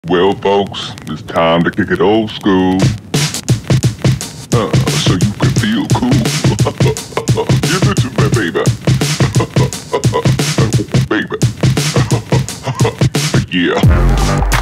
Well, folks, it's time to kick it old school. So you can feel cool. Give it to me, baby. Baby. Yeah.